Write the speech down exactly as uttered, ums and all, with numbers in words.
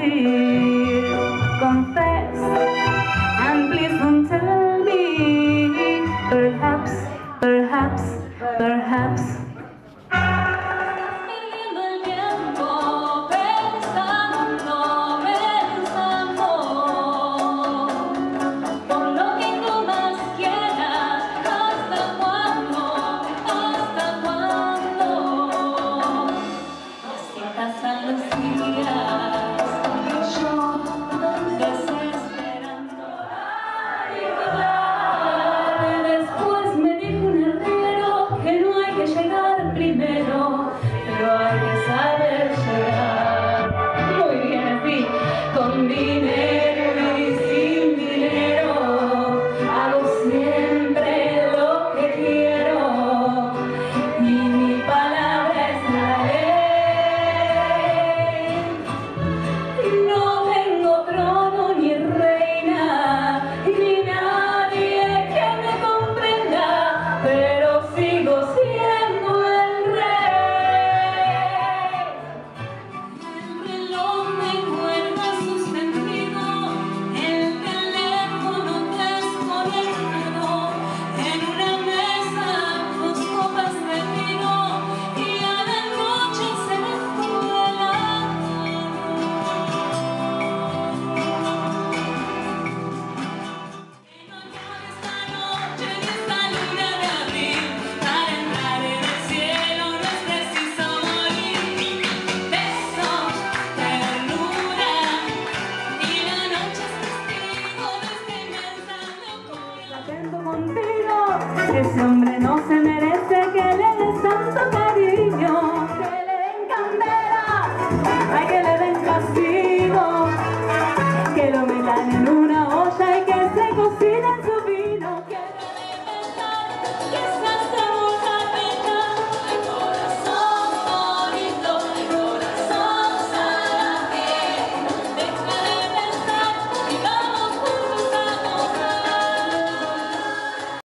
dear, confess, and please don't tell me. Perhaps, perhaps, perhaps. Perdiendo el tiempo, pensando, pensando, por lo que tú más quieras, hasta cuándo, hasta cuándo. Así pasan los días, yo desesperando. Ay, claro, después me dijo un herrero que no hay que llegar primero, pero hay que saber llegar. Muy bien, así, con dinero y sin dinero, hago siempre lo que quiero, y mi palabra es la ley. No tengo trono ni reina, ni nadie que me comprenda, pero sigo siendo el rey. El reloj me guarda suspendido, el teléfono desconectado, en una mesa dos copas de vino, y a la noche se me fue el amor. Que no acabe esta noche ni esta luna de abril, para entrar en el cielo no es preciso morir. Besos, ternura, y la noche es testigo de esta inmensa locura. La tengo contigo, ese hombre no se merece.